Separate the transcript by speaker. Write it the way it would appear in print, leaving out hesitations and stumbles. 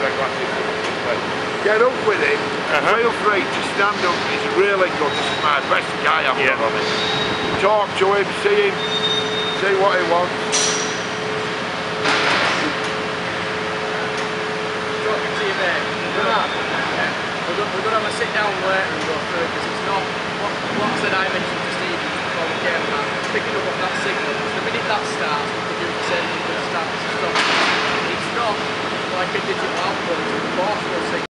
Speaker 1: pair of glasses.
Speaker 2: Get up with him, feel free to stand up, he's really good, this is my best guy I've got on it. Talk to him, see what he wants.
Speaker 3: Talking to you mate, we're going to have a sit down later and go through it, because it's not, what I said I mentioned to Steve before we came back, picking up on that signal, because the minute that starts, we can do the same thing that starts to stop. It's not like a digital output, it's a proportional signal.